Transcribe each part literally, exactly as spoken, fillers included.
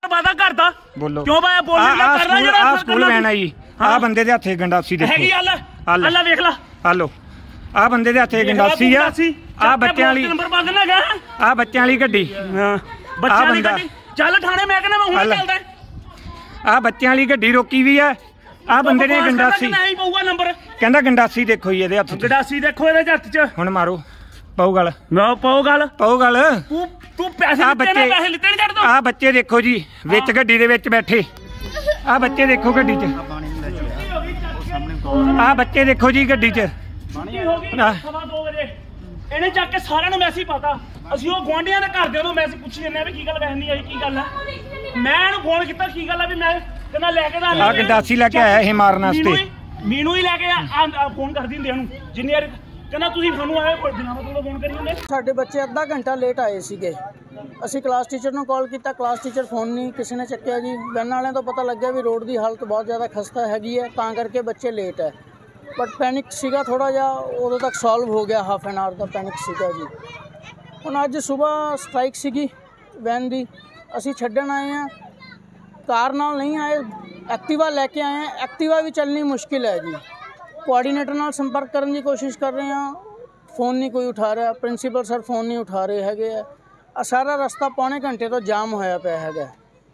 वादा करता बोलो क्यों पाया बोल आ स्कूल आ स्कूल वैन आई आ बंदे दे हथे गंडासी देखो हैगी अल्लाह अल्लाह देख ला हेलो आ बंदे दे हथे गंडासी आ आ बच्चों वाली नंबर पा देना गा आ बच्चों वाली गड्डी बच्चों वाली गड्डी चल थाने मैं कहना मैं हुण चलदा आ बच्चों वाली गड्डी रोकी भी है आ बंदे ने गंडासी नहीं पऊगा नंबर कहंदा गंडासी देखो जी ਇਹਦੇ ਹੱਥ 'ਚ गंडासी देखो ਇਹਦੇ ਹੱਥ 'ਚ ਹੁਣ ਮਾਰੋ ਪਾਉ ਗੱਲ ਮੈਂ ਪਾਉ ਗੱਲ ਪਾਉ ਗੱਲ ਤੂੰ ਤੂੰ ਪੈਸੇ ਲਿੱਤੇ ਨੇ ਪੈਸੇ ਲਿੱਤੇ ਨਹੀਂ ਛੱਡ ਦੋ ਆ ਬੱਚੇ ਦੇਖੋ ਜੀ ਵਿੱਚ ਗੱਡੀ ਦੇ ਵਿੱਚ ਬੈਠੇ ਆ ਬੱਚੇ ਦੇਖੋ ਗੱਡੀ 'ਚ ਆ ਬੱਚੇ ਦੇਖੋ ਜੀ ਗੱਡੀ 'ਚ ਸਵਾ ਦੋ ਵਜੇ ਇਹਨੇ ਚੱਕ ਕੇ ਸਾਰਿਆਂ ਨੂੰ ਮੈਸੇਜ ਪਾਤਾ ਅਸੀਂ ਉਹ ਗੁਆਂਢੀਆਂ ਦੇ ਘਰ ਦੇ ਨੂੰ ਮੈਸੇਜ ਪੁੱਛੀ ਜੰਨੇ ਵੀ ਕੀ ਗੱਲ ਵੈਸੇ ਨਹੀਂ ਆਈ ਕੀ ਗੱਲ ਹੈ ਮੈਂ ਇਹਨੂੰ ਫੋਨ ਕੀਤਾ ਕੀ ਗੱਲ ਹੈ ਵੀ ਮੈਂ ਕਹਿੰਦਾ ਲੈ ਕੇ ਆ ਗੰਡਾਸੀ ਲੈ ਕੇ ਆਇਆ ਇਹ ਮਾਰਨ ਵਾਸਤੇ ਮੈਨੂੰ ਹੀ ਲੈ ਕੇ ਆ ਫੋਨ ਕਰ ਦਿੰਦੇ ਉਹਨੂੰ ਜਿੰਨੀ ਵਾਰ ਕਹਿੰਦਾ ਤੁਸੀਂ ਸਾਨੂੰ ਆਏ ਕੋਈ ਦਿਨਾਂ ਬਾਅਦ ਫੋਨ ਕਰੀ ਜਾਂਦੇ ਸਾਡੇ ਬੱਚੇ ਅੱਧਾ ਘੰਟਾ ਲੇਟ ਆਏ ਸੀਗੇ ਅਸੀਂ ਕਲਾਸ ਟੀਚਰ ਨੂੰ ਕਾਲ ਕੀਤਾ ਕਲਾਸ ਟੀਚਰ ਫੋਨ ਨਹੀਂ ਕਿਸੇ ਨੇ ਚੱਕਿਆ ਜੀ ਵੈਨ ਵਾਲਿਆਂ ਤੋਂ ਪਤਾ ਲੱਗਿਆ ਵੀ ਰੋਡ ਦੀ ਹਾਲਤ ਬਹੁਤ ਜ਼ਿਆਦਾ ਖਸਤਾ ਹੈਗੀ ਹੈ ਤਾਂ ਕਰਕੇ ਬੱਚੇ ਲੇਟ ਹੈ ਬਟ ਪੈਨਿਕ ਸੀਗਾ ਥੋੜਾ ਜਿਹਾ ਉਦੋਂ ਤੱਕ ਸੋਲਵ ਹੋ ਗਿਆ ਹਾਫ ਐਨ ਆਵਰ ਦਾ ਪੈਨਿਕ ਸੀਗਾ ਜੀ ਹੁਣ ਅੱਜ ਸਵੇਰ ਸਟ੍ਰਾਈਕ ਸੀਗੀ ਵੈਨ ਦੀ ਅਸੀਂ ਛੱਡਣ ਆਏ ਹਾਂ ਕਾਰ ਨਾਲ ਨਹੀਂ ਆਏ ਐਕਟਿਵਾ ਲੈ ਕੇ ਆਏ ਹਾਂ ਐਕਟਿਵਾ ਵੀ ਚੱਲਣੀ ਮੁਸ਼ਕਿਲ ਹੈ ਜੀ ਕੋਆਰਡੀਨੇਟਰ ਨਾਲ ਸੰਪਰਕ ਕਰਨ ਦੀ ਕੋਸ਼ਿਸ਼ ਕਰ ਰਹੇ ਹਾਂ फ़ोन नहीं कोई उठा रहा प्रिंसीपल सर फ़ोन नहीं उठा रहे हैगे आ सारा रस्ता पौने घंटे तो जाम होया पिया हैगा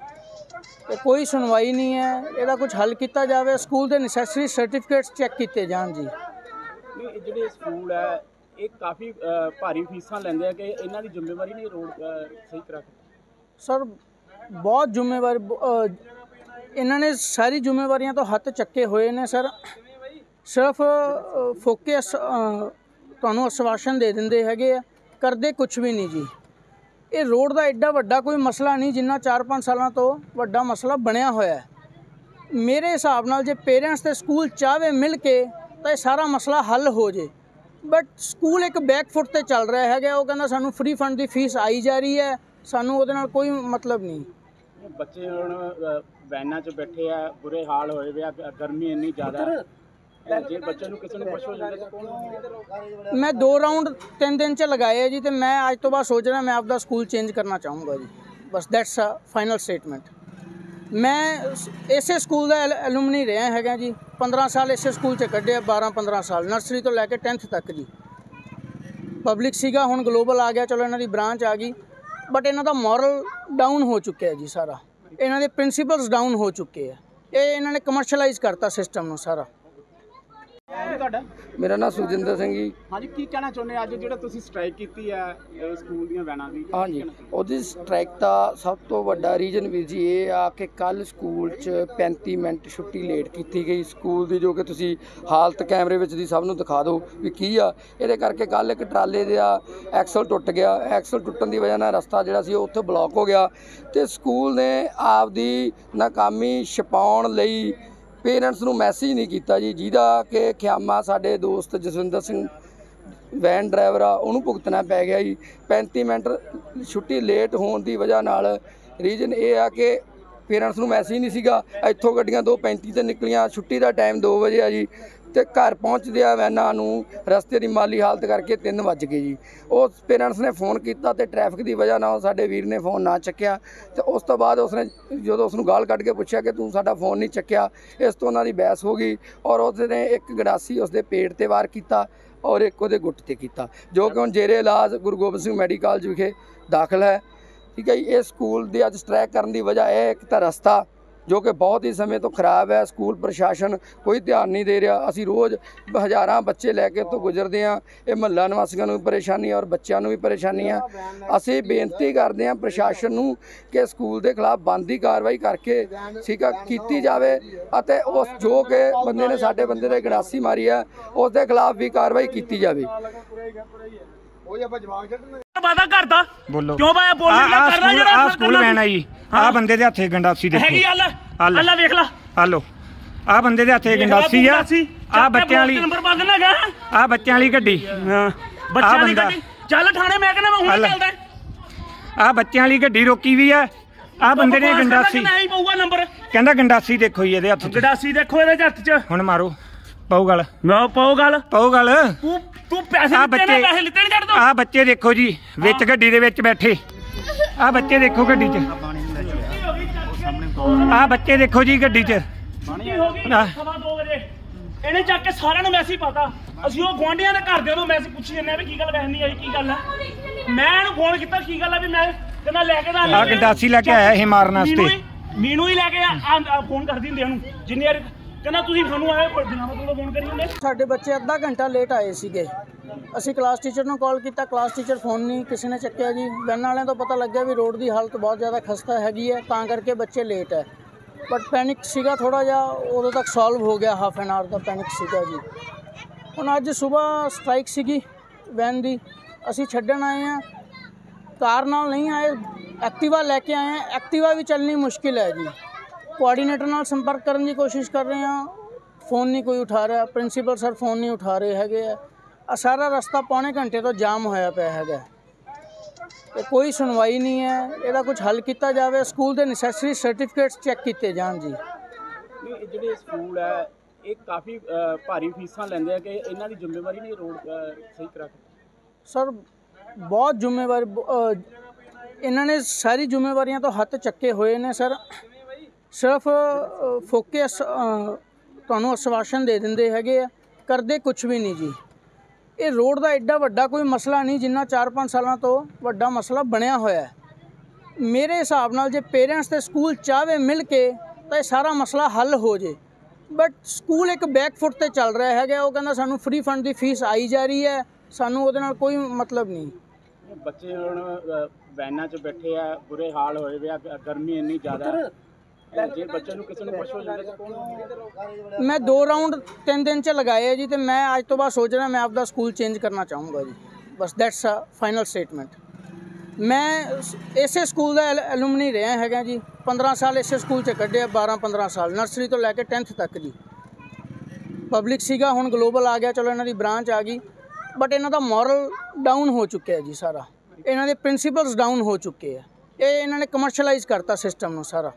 ते कोई सुनवाई नहीं है ਇਹਦਾ कुछ हल किया जाए स्कूल के नैसेसरी सर्टिफिकेट्स चैक किए जान जी ਜਿਹੜੇ ਸਕੂਲ ਹੈ ਇਹ ਕਾਫੀ ਭਾਰੀ ਫੀਸਾਂ ਲੈਂਦੇ ਆ ਕਿ ਇਹਨਾਂ ਦੀ ਜ਼ਿੰਮੇਵਾਰੀ ਨਹੀਂ ਰੋਡ ਸਹੀ ਕਰਾ ਕੇ ਸਰ ਬਹੁਤ ਜ਼ਿੰਮੇਵਾਰੀ ਇਹਨਾਂ ਨੇ ਸਾਰੀ ਜ਼ਿੰਮੇਵਾਰੀਆਂ ਤੋਂ ਹੱਥ ਚੱਕੇ ਹੋਏ ਨੇ ਸਰ ਸਿਰਫ ਫੋਕਸ ਤੁਹਾਨੂੰ ਆਸ਼ਵਾਸਨ ਦੇ ਦਿੰਦੇ ਹੈਗੇ ਆ ਕਰਦੇ ਕੁਝ ਵੀ ਨਹੀਂ ਜੀ ਇਹ ਰੋਡ ਦਾ ਐਡਾ ਵੱਡਾ ਕੋਈ ਮਸਲਾ ਨਹੀਂ ਜਿੰਨਾ ਚਾਰ ਪੰਜ ਸਾਲਾਂ ਤੋਂ ਵੱਡਾ ਮਸਲਾ ਬਣਿਆ ਹੋਇਆ ਹੈ ਮੇਰੇ ਹਿਸਾਬ ਨਾਲ ਜੇ ਪੇਰੈਂਟਸ ਤੇ ਸਕੂਲ ਚਾਹਵੇ ਮਿਲ ਕੇ ਤਾਂ ਇਹ ਸਾਰਾ ਮਸਲਾ ਹੱਲ ਹੋ ਜੇ ਬਟ ਸਕੂਲ ਇੱਕ ਬੈਕ ਫੁੱਟ ਤੇ ਚੱਲ ਰਿਹਾ ਹੈਗਾ ਉਹ ਕਹਿੰਦਾ ਸਾਨੂੰ ਫ੍ਰੀ ਫੰਡ ਦੀ ਫੀਸ ਆਈ ਜਾ ਰਹੀ ਹੈ ਸਾਨੂੰ ਉਹਦੇ ਨਾਲ ਕੋਈ ਮਤਲਬ ਨਹੀਂ ਬੱਚੇ ਹੁਣ ਵੈਨਾਂ 'ਚ ਬੈਠੇ ਆ ਬੁਰੇ ਹਾਲ ਹੋਏ ਵੇ ਆ ਗਰਮੀ ਇੰਨੀ ਜ਼ਿਆਦਾ ਜੇ ਬੱਚੇ ਨੂੰ ਕਿਸੇ ਨੂੰ ਕੁਝ ਹੋ ਜਾਂਦਾ ਕੌਣ ਮੈਂ ਦੋ ਰਾਉਂਡ ਤਿੰਨ ਦਿਨ 'ਚ ਲਗਾਏ ਜੀ ਤੇ ਮੈਂ ਅੱਜ ਤੋਂ ਬਾਅਦ ਸੋਚ ਰਿਹਾ ਮੈਂ ਆਪਦਾ ਸਕੂਲ ਚੇਂਜ ਕਰਨਾ ਚਾਹੂੰਗਾ ਜੀ ਬਸ ਦੈਟਸ ਅ ਫਾਈਨਲ ਸਟੇਟਮੈਂਟ ਮੈਂ ਇਸੇ ਸਕੂਲ ਦਾ ਐਲੂਮਨੀ ਰਿਹਾ ਹੈਗਾ ਜੀ ਪੰਦਰਾਂ ਸਾਲ ਇਸੇ ਸਕੂਲ 'ਚ ਕੱਢਿਆ ਬਾਰਾਂ ਪੰਦਰਾਂ ਸਾਲ ਨਰਸਰੀ ਤੋਂ ਲੈ ਕੇ ਟੈਂਥ ਤੱਕ ਜੀ ਪਬਲਿਕ ਸੀਗਾ ਹੁਣ ਗਲੋਬਲ ਆ ਗਿਆ ਚਲੋ ਇਹਨਾਂ ਦੀ ਬ੍ਰਾਂਚ ਆ ਗਈ ਬਟ ਇਹਨਾਂ ਦਾ ਮੋਰਲ ਡਾਊਨ ਹੋ ਚੁੱਕਿਆ ਜੀ ਸਾਰਾ ਇਹਨਾਂ ਦੇ ਪ੍ਰਿੰਸੀਪਲਸ ਡਾਊਨ ਹੋ ਚੁੱਕੇ ਆ ਇਹ ਇਹਨਾਂ ਨੇ ਕਮਰਸ਼ਲਾਈਜ਼ ਕਰਤਾ ਸਿਸਟਮ ਨੂੰ ਸਾਰਾ मेरा नाम सुखजिंदर सिंह जी हाँ जी की कहना चाਹੁੰਦੇ ਅੱਜ ਜਿਹੜਾ ਤੁਸੀਂ ਸਟ੍ਰਾਈਕ ਕੀਤੀ ਹੈ ਸਕੂਲ ਦੀਆਂ ਵੈਨਾਂ ਦੀ हाँ जी ਉਹਦੀ ਸਟ੍ਰਾਈਕ ਦਾ ਸਭ ਤੋਂ ਵੱਡਾ ਰੀਜ਼ਨ ਵੀ ਜੀ ਇਹ ਆ ਕਿ ਕੱਲ ਸਕੂਲ 'ਚ ਪੈਂਤੀ ਮਿੰਟ ਛੁੱਟੀ ਲੇਟ ਕੀਤੀ ਗਈ ਸਕੂਲ ਦੀ ਜੋ ਕਿ ਤੁਸੀਂ ਹਾਲਤ ਕੈਮਰੇ ਵਿੱਚ ਦੀ ਸਭ ਨੂੰ ਦਿਖਾ ਦਿਓ ਵੀ ਕੀ ਆ ਇਹਦੇ ਕਰਕੇ ਕੱਲ ਇੱਕ ਟਰਾਲੇ ਦਾ ਐਕਸਲ ਟੁੱਟ ਗਿਆ ਐਕਸਲ ਟੁੱਟਣ ਦੀ ਵਜ੍ਹਾ ਨਾਲ ਰਸਤਾ ਜਿਹੜਾ ਸੀ ਉਹ ਉੱਥੇ ਬਲੌਕ ਹੋ ਗਿਆ ਤੇ ਸਕੂਲ ਨੇ ਆਪਦੀ ਨਾਕਾਮੀ ਛਪਾਉਣ ਲਈ पेरेंट्स ਨੂੰ मैसेज नहीं किया जी जिहदा कि ख्यामा साडे दोस्त जसविंदर सिंह वैन ड्राइवर आ उहनूं भुगतना पै गया जी पैंती मिनट छुट्टी लेट होने की वजह नाल रीजन ये आ कि पेरेंट्स ਨੂੰ मैसेज नहीं सीगा इत्थों गड्डियां दो पैंती ते निकलियां छुट्टी का टाइम दो बजे आ जी ਤੇ ਘਰ ਪਹੁੰਚਦਿਆਂ ਵੈਨਾਂ ਨੂੰ ਰਸਤੇ ਦੀ ਮਾਲੀ ਹਾਲਤ ਕਰਕੇ ਤਿੰਨ ਵੱਜ ਗਏ ਜੀ ਉਸ ਪੇਰੈਂਟਸ ਨੇ ਫੋਨ ਕੀਤਾ ਤੇ ਟ੍ਰੈਫਿਕ ਦੀ ਵਜ੍ਹਾ ਨਾਲ ਸਾਡੇ ਵੀਰ ਨੇ ਫੋਨ ਨਾ ਚੱਕਿਆ ਤੇ ਉਸ ਤੋਂ ਬਾਅਦ ਉਸਨੇ ਜਦੋਂ ਉਸ ਨੂੰ ਗਾਲ ਕੱਢ ਕੇ ਪੁੱਛਿਆ ਕਿ ਤੂੰ ਸਾਡਾ ਫੋਨ ਨਹੀਂ ਚੱਕਿਆ ਇਸ ਤੋਂ ਉਹਨਾਂ ਦੀ ਬਹਿਸ ਹੋ ਗਈ ਔਰ ਉਸਨੇ ਇੱਕ ਗੜਾਸੀ ਉਸਦੇ ਪੇਟ ਤੇ ਵਾਰ ਕੀਤਾ ਔਰ ਇੱਕ ਉਹਦੇ ਗੁੱਟ ਤੇ ਕੀਤਾ ਜੋ ਕਿ ਹੁਣ ਜੇਰੇ ਇਲਾਜ ਗੁਰੂ ਗੋਬਿੰਦ ਸਿੰਘ ਮੈਡੀਕਲ ਕਾਲਜ ਵਿਖੇ ਦਾਖਲ ਹੈ ਠੀਕ ਹੈ ਜੀ ਇਹ ਸਕੂਲ ਦੇ ਅੱਜ ਸਟ੍ਰਾਈਕ ਕਰਨ ਦੀ ਵਜ੍ਹਾ ਇਹ ਇੱਕ ਤਾਂ ਰਸਤਾ जो कि बहुत ही समय तो खराब है स्कूल प्रशासन कोई ध्यान नहीं दे रहा असी रोज़ हज़ारां बच्चे लैके तो गुजरते हैं ये महल्ला निवासियों को भी परेशानी और बच्चों को भी परेशानी है असी बेनती करते हैं प्रशासन नूं कि स्कूल के खिलाफ बनदी कार्रवाई करके ठीक है की जाए अते उस जो कि बंदे ने साडे बंदे ने गड़ासी मारी है उस दे खिलाफ भी कार्रवाई की जाए वादा करता बोलो क्यों पाया बोल आ स्कूल आ स्कूल वैन आई आ बंदे दे हथे गंडासी देखो हैगी अल्लाह अल्लाह देख ला हेलो आ बंदे दे हथे गंडासी आ आ बच्चों वाली नंबर पा देना गा आ बच्चों वाली गड्डी बच्चों वाली गड्डी चल थाने मैं कहना मैं हुण चलदा आ बच्चों वाली गड्डी रोकी भी है आ बंदे ने गंडासी नहीं पऊगा नंबर कहंदा गंडासी देखो जी ਇਹਦੇ ਹੱਥ 'ਚ गंडासी देखो ਇਹਦੇ ਹੱਥ 'ਚ ਹੁਣ ਮਾਰੋ ਪਾਉ ਗੱਲ ਮੈਂ ਪਾਉ ਗੱਲ ਪਾਉ ਗੱਲ ਤੂੰ ਤੂੰ ਪੈਸੇ ਲਿੱਤੇ ਨੇ ਪੈਸੇ ਲਿੱਤੇ ਨਹੀਂ ਛੱਡ ਦੋ ਆ ਬੱਚੇ ਦੇਖੋ ਜੀ ਵਿੱਚ ਗੱਡੀ ਦੇ ਵਿੱਚ ਬੈਠੇ ਆ ਬੱਚੇ ਦੇਖੋ ਗੱਡੀ 'ਚ ਆ ਬੱਚੇ ਦੇਖੋ ਜੀ ਗੱਡੀ 'ਚ ਛੁੱਟੀ ਹੋ ਗਈ ਸਵਾ ਦੋ ਵਜੇ ਇਹਨੇ ਚੱਕ ਕੇ ਸਾਰਿਆਂ ਨੂੰ ਮੈਸੇਜ ਪਾਤਾ। ਅਸੀਂ ਉਹ ਗੁਆਂਢੀਆਂ ਦੇ ਘਰਦਿਆਂ ਨੂੰ ਮੈਸੇਜ ਪੁੱਛੀ ਜਾਂਦੇ ਆ ਵੀ ਕੀ ਗੱਲ ਵੈਸੇ ਆਈ ਕੀ ਗੱਲ ਹੈ। ਮੈਂ ਇਹਨੂੰ ਫੋਨ ਕੀਤਾ ਕੀ ਗੱਲ ਹੈ ਵੀ ਮੈਂ ਕਹਿੰਦਾ ਲੈ ਕੇ ਆ ਗੰਡਾਸੀ ਲੈ ਕੇ ਆਇਆ ਇਹ ਮਾਰਨ ਵਾਸਤੇ। ਮੀਨੂ ਹੀ ਲੈ ਕੇ ਆ ਫੋਨ ਕਰਦੀ ਹੁੰਦੀ ਉਹਨੂੰ ਜਿੰਨੀ ਵਾਰ ਕਹਿੰਦਾ ਤੁਸੀਂ ਸਾਨੂੰ ਆਏ ਬਿਨਾਂ ਮਤਲਬ ਫੋਨ ਕਰੀ ਜਾਂਦੇ। ਸਾਡੇ ਬੱਚੇ ਅੱਧਾ ਘੰਟਾ ਲੇਟ ਆਏ ਸੀਗੇ। ਅਸੀਂ ਕਲਾਸ ਟੀਚਰ ਨੂੰ ਕਾਲ ਕੀਤਾ, ਕਲਾਸ ਟੀਚਰ ਫੋਨ ਨਹੀਂ ਕਿਸੇ ਨੇ ਚੱਕਿਆ ਜੀ। ਵੈਨ ਵਾਲਿਆਂ ਤੋਂ ਪਤਾ ਲੱਗਿਆ ਵੀ ਰੋਡ ਦੀ ਹਾਲਤ ਬਹੁਤ ਜ਼ਿਆਦਾ ਖਸਤਾ ਹੈਗੀ ਹੈ, ਤਾਂ ਕਰਕੇ ਬੱਚੇ ਲੇਟ ਹੈ। ਬਟ ਪੈਨਿਕ ਸੀਗਾ ਥੋੜ੍ਹਾ ਜਿਹਾ, ਉਦੋਂ ਤੱਕ ਸੋਲਵ ਹੋ ਗਿਆ। ਹਾਫ ਐਨ ਆਵਰ ਦਾ ਪੈਨਿਕ ਸੀਗਾ ਜੀ। ਹੁਣ ਅੱਜ ਸਵੇਰ ਸਟ੍ਰਾਈਕ ਸੀਗੀ ਵੈਨ ਦੀ, ਅਸੀਂ ਛੱਡਣ ਆਏ ਹਾਂ। ਕਾਰ ਨਾਲ ਨਹੀਂ ਆਏ, ਐਕਟਿਵਾ ਲੈ ਕੇ ਆਏ ਹਾਂ। ਐਕਟਿਵਾ ਵੀ ਚੱਲਣੀ ਮੁਸ਼ਕਿਲ ਹੈ ਜੀ। ਕੋਆਰਡੀਨੇਟਰ ਨਾਲ ਸੰਪਰਕ ਕਰਨ ਦੀ ਕੋਸ਼ਿਸ਼ ਕਰ ਰਹੇ ਹਾਂ, फ़ोन नहीं कोई उठा रहा। प्रिंसीपल सर फ़ोन नहीं उठा रहे है। सारा रस्ता पौने घंटे तो जाम होया पिया है, तो कोई सुनवाई नहीं है। ਇਹਦਾ कुछ हल किया जाए, स्कूल के नैसेसरी सर्टिफिकेट्स चेक किए जान जी। ਜਿਹੜੇ ਸਕੂਲ ਹੈ ਇਹ ਕਾਫੀ ਭਾਰੀ ਫੀਸਾਂ ਲੈਂਦੇ ਆ ਕਿ ਇਹਨਾਂ ਦੀ ਜ਼ਿੰਮੇਵਾਰੀ ਨਹੀਂ ਰੋਡ ਸਹੀ ਕਰਾ ਕੇ। सर बहुत ਜ਼ਿੰਮੇਵਾਰੀ ਇਹਨਾਂ ਨੇ ਸਾਰੀ ਜ਼ਿੰਮੇਵਾਰੀਆਂ ਤੋਂ ਹੱਥ ਚੱਕੇ ਹੋਏ ਨੇ ਸਰ। ਸਿਰਫ ਫੋਕੇ ਤੁਹਾਨੂੰ ਆਸ਼ਵਾਸਨ ਦੇ ਦਿੰਦੇ ਹੈਗੇ ਆ, ਕਰਦੇ ਕੁਝ ਵੀ ਨਹੀਂ ਜੀ। ਇਹ ਰੋਡ ਦਾ ਐਡਾ ਵੱਡਾ ਕੋਈ ਮਸਲਾ ਨਹੀਂ ਜਿੰਨਾ ਚਾਰ ਪੰਜ ਸਾਲਾਂ ਤੋਂ ਵੱਡਾ ਮਸਲਾ ਬਣਿਆ ਹੋਇਆ ਹੈ। ਮੇਰੇ ਹਿਸਾਬ ਨਾਲ ਜੇ ਪੇਰੈਂਟਸ ਤੇ ਸਕੂਲ ਚਾਹਵੇ ਮਿਲ ਕੇ ਤਾਂ ਇਹ ਸਾਰਾ ਮਸਲਾ ਹੱਲ ਹੋ ਜੇ। ਬਟ ਸਕੂਲ ਇੱਕ ਬੈਕ ਫੁੱਟ ਤੇ ਚੱਲ ਰਿਹਾ ਹੈਗਾ। ਉਹ ਕਹਿੰਦਾ ਸਾਨੂੰ ਫ੍ਰੀ ਫੰਡ ਦੀ ਫੀਸ ਆਈ ਜਾ ਰਹੀ ਹੈ, ਸਾਨੂੰ ਉਹਦੇ ਨਾਲ ਕੋਈ ਮਤਲਬ ਨਹੀਂ। ਬੱਚੇ ਹੁਣ ਵੈਨਾਂ 'ਚ ਬੈਠੇ ਆ, ਬੁਰੇ ਹਾਲ ਹੋਏ ਵੇ ਆ, ਗਰਮੀ ਇੰਨੀ ਜ਼ਿਆਦਾ। ਜੇ ਬੱਚੇ ਨੂੰ ਕਿਸੇ ਨੂੰ ਕੁਛ ਹੋ ਜਾਂਦਾ ਤਾਂ ਕੌਣ? ਮੈਂ ਦੋ ਰਾਊਂਡ ਤਿੰਨ ਦਿਨ 'ਚ ਲਗਾਏ ਆ ਜੀ, ਤੇ ਮੈਂ ਅੱਜ ਤੋਂ ਬਾਅਦ ਸੋਚ ਰਿਹਾ ਮੈਂ ਆਪਦਾ ਸਕੂਲ ਚੇਂਜ ਕਰਨਾ ਚਾਹੂँਗਾ ਜੀ। ਬਸ ਦੈਟਸ ਅ ਫਾਈਨਲ ਸਟੇਟਮੈਂਟ। ਮੈਂ ਇਸੇ ਸਕੂਲ ਦਾ ਐਲੂਮਨੀ ਰਿਹਾ ਹੈਗਾ ਜੀ। ਪੰਦਰਾਂ ਸਾਲ ਇਸੇ ਸਕੂਲ 'ਚ ਕੱਢਿਆ, ਬਾਰਾਂ ਪੰਦਰਾਂ ਸਾਲ ਨਰਸਰੀ ਤੋਂ ਲੈ ਕੇ ਟੈਂਥ ਤੱਕ ਜੀ। ਪਬਲਿਕ ਸੀਗਾ, ਹੁਣ ਗਲੋਬਲ ਆ ਗਿਆ, ਚਲੋ ਇਹਨਾਂ ਦੀ ਬ੍ਰਾਂਚ ਆ ਗਈ। ਬਟ ਇਹਨਾਂ ਦਾ ਮੋਰਲ ਡਾਊਨ ਹੋ ਚੁੱਕਿਆ ਜੀ ਸਾਰਾ। ਇਹਨਾਂ ਦੇ ਪ੍ਰਿੰਸੀਪਲਸ ਡਾਊਨ ਹੋ ਚੁੱਕੇ ਆ। ਇਹ ਇਹਨਾਂ ਨੇ ਕਮਰਸ਼ਲਾਈਜ਼ ਕਰਤਾ ਸਿਸਟਮ ਨੂੰ ਸਾਰਾ।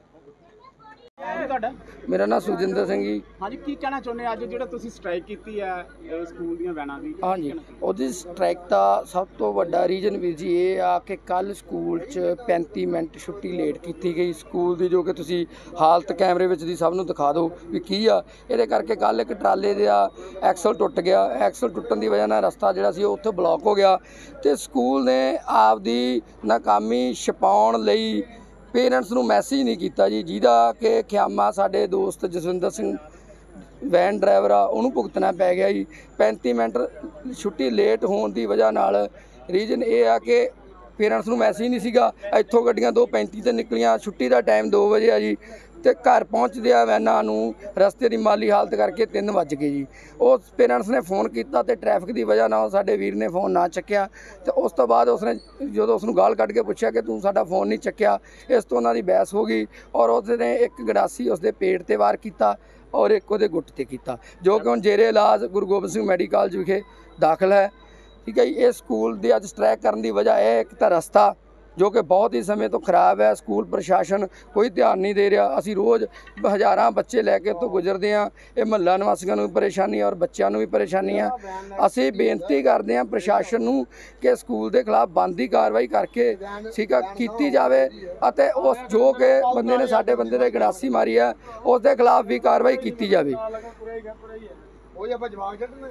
ਤੁਹਾਡਾ? ਮੇਰਾ ਨਾਮ ਸੁਖਜਿੰਦਰ ਸਿੰਘ ਜੀ। ਹਾਂਜੀ, ਕੀ ਕਹਿਣਾ ਚਾਹੁੰਦੇ ਅੱਜ ਜਿਹੜਾ ਤੁਸੀਂ ਸਟ੍ਰਾਈਕ ਕੀਤੀ ਹੈ ਸਕੂਲ ਦੀਆਂ ਵੈਨਾਂ ਦੀ? ਹਾਂਜੀ, ਉਹਦੀ ਸਟ੍ਰਾਈਕ ਦਾ ਸਭ ਤੋਂ ਵੱਡਾ ਰੀਜ਼ਨ ਵੀਰ ਜੀ ਇਹ ਆ ਕਿ ਕੱਲ੍ਹ ਸਕੂਲ 'ਚ ਪੈਂਤੀ ਮਿੰਟ ਛੁੱਟੀ ਲੇਟ ਕੀਤੀ ਗਈ ਸਕੂਲ ਦੀ, ਜੋ ਕਿ ਤੁਸੀਂ ਹਾਲਤ ਕੈਮਰੇ ਵਿੱਚ ਦੀ ਸਭ ਨੂੰ ਦਿਖਾ ਦਿਓ ਵੀ ਕੀ ਆ। ਇਹਦੇ ਕਰਕੇ ਕੱਲ੍ਹ ਇੱਕ ਟਰਾਲੇ ਦਾ ਐਕਸਲ ਟੁੱਟ ਗਿਆ। ਐਕਸਲ ਟੁੱਟਣ ਦੀ ਵਜ੍ਹਾ ਨਾਲ ਰਸਤਾ ਜਿਹੜਾ ਸੀ ਉਹ ਉੱਥੇ ਬਲੌਕ ਹੋ ਗਿਆ, ਅਤੇ ਸਕੂਲ ਨੇ ਆਪਦੀ ਨਾਕਾਮੀ ਛੁਪਾਉਣ ਲਈ ਪੇਰੈਂਟਸ ਨੂੰ ਮੈਸੇਜ ਨਹੀਂ ਕੀਤਾ ਜੀ, ਜਿਹਦਾ ਕਿ ਖਿਆਮਾ ਸਾਡੇ ਦੋਸਤ ਜਸਵਿੰਦਰ ਸਿੰਘ ਵੈਨ ਡਰਾਈਵਰ ਆ ਉਹਨੂੰ ਭੁਗਤਣਾ ਪੈ ਗਿਆ ਜੀ। ਪੈਂਤੀ ਮਿੰਟ ਛੁੱਟੀ ਲੇਟ ਹੋਣ ਦੀ ਵਜ੍ਹਾ ਨਾਲ ਰੀਜ਼ਨ ਇਹ ਆ ਕਿ ਪੇਰੈਂਟਸ ਨੂੰ ਮੈਸੇਜ ਨਹੀਂ ਸੀਗਾ। ਇੱਥੋਂ ਗੱਡੀਆਂ ਦੋ ਪੈਂਤੀ 'ਤੇ ਨਿਕਲੀਆਂ, ਛੁੱਟੀ ਦਾ ਟਾਈਮ ਦੋ ਵਜੇ ਆ ਜੀ, ਅਤੇ ਘਰ ਪਹੁੰਚਦਿਆਂ ਵੈਨਾਂ ਨੂੰ ਰਸਤੇ ਦੀ ਮਾਲੀ ਹਾਲਤ ਕਰਕੇ ਤਿੰਨ ਵੱਜ ਗਏ ਜੀ। ਉਸ ਪੇਰੈਂਟਸ ਨੇ ਫ਼ੋਨ ਕੀਤਾ ਅਤੇ ਟ੍ਰੈਫਿਕ ਦੀ ਵਜ੍ਹਾ ਨਾਲ ਸਾਡੇ ਵੀਰ ਨੇ ਫ਼ੋਨ ਨਾ ਚੱਕਿਆ, ਅਤੇ ਉਸ ਤੋਂ ਬਾਅਦ ਉਸਨੇ ਜਦੋਂ ਉਸਨੂੰ ਗਾਲ ਕੱਢ ਕੇ ਪੁੱਛਿਆ ਕਿ ਤੂੰ ਸਾਡਾ ਫ਼ੋਨ ਨਹੀਂ ਚੱਕਿਆ, ਇਸ ਤੋਂ ਉਹਨਾਂ ਦੀ ਬਹਿਸ ਹੋ ਗਈ ਔਰ ਉਸਨੇ ਇੱਕ ਗੰਡਾਸੀ ਉਸਦੇ ਪੇਟ 'ਤੇ ਵਾਰ ਕੀਤਾ ਔਰ ਇੱਕ ਉਹਦੇ ਗੁੱਟ 'ਤੇ ਕੀਤਾ, ਜੋ ਕਿ ਹੁਣ ਜੇਰੇ ਇਲਾਜ ਗੁਰੂ ਗੋਬਿੰਦ ਸਿੰਘ ਮੈਡੀਕਲ ਕਾਲਜ ਵਿਖੇ ਦਾਖਲ ਹੈ। ਠੀਕ ਹੈ ਜੀ। ਇਹ ਸਕੂਲ ਦੇ ਅੱਜ ਸਟ੍ਰਾਈਕ ਕਰਨ ਦੀ ਵਜ੍ਹਾ ਇਹ ਇੱਕ ਤਾਂ ਰਸਤਾ ਜੋ ਕਿ ਬਹੁਤ ਹੀ ਸਮੇਂ ਤੋਂ ਖਰਾਬ ਹੈ, ਸਕੂਲ ਪ੍ਰਸ਼ਾਸਨ ਕੋਈ ਧਿਆਨ ਨਹੀਂ ਦੇ ਰਿਹਾ। ਅਸੀਂ ਰੋਜ਼ ਹਜ਼ਾਰਾਂ ਬੱਚੇ ਲੈ ਕੇ ਇੱਥੋਂ ਗੁਜ਼ਰਦੇ ਹਾਂ। ਇਹ ਮੁਹੱਲਾ ਨਿਵਾਸੀਆਂ ਨੂੰ ਵੀ ਪਰੇਸ਼ਾਨੀ ਔਰ ਬੱਚਿਆਂ ਨੂੰ ਵੀ ਪਰੇਸ਼ਾਨੀ ਆ। ਅਸੀਂ ਬੇਨਤੀ ਕਰਦੇ ਹਾਂ ਪ੍ਰਸ਼ਾਸਨ ਨੂੰ ਕਿ ਸਕੂਲ ਦੇ ਖਿਲਾਫ ਬਣਦੀ ਕਾਰਵਾਈ ਕਰਕੇ ਠੀਕ ਆ ਕੀਤੀ ਜਾਵੇ, ਅਤੇ ਉਸ ਜੋ ਕਿ ਬੰਦੇ ਨੇ ਸਾਡੇ ਬੰਦੇ ਦੇ ਗੰਡਾਸੀ ਮਾਰੀ ਹੈ ਉਸ ਦੇ ਖਿਲਾਫ ਵੀ ਕਾਰਵਾਈ ਕੀਤੀ ਜਾਵੇ।